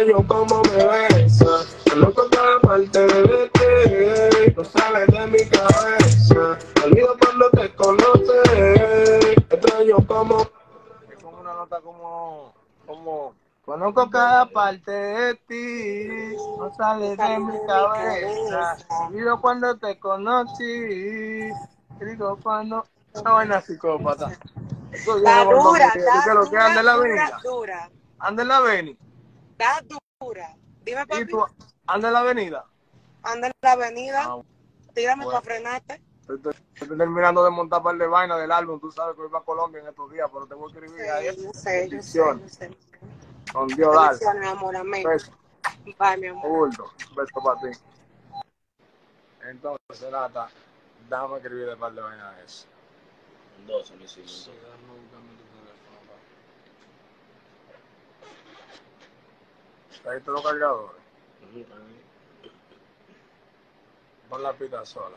extraño como me besa. Conozco cada parte de ti, no sales de mi cabeza. Me olvido cuando te conoces. Extraño como. Me pongo una nota como. Conozco cada parte de ti, no sales de mi cabeza. Me olvido cuando te conocí. Digo cuando. Una vaina psicópata. Eso viene Está con Don dura, Miguel. ¿Y qué es está lo que anda dura, en la dura, avenida? dura. Anda en la avenida. Está dura. Dime, ¿Y papi, tú anda en la avenida? anda en la avenida, Ah, tírame bueno. para frenarte. Estoy terminando de montar par de vainas del álbum. Tú sabes que voy para Colombia en estos días, pero te voy a escribir ahí. Sí, yo sé, yo sé, Bendición. yo sé. Con Dios, dale. Bendiciones, mi amor, amén. Beso. Bye, mi amor. Bulto. Beso para ti. Entonces, Nata, déjame escribir de par de vainas de eso. Dos solicitudes. Sí, déjame buscarme tu teléfono. ¿Trajiste los cargadores? Pon la pita sola.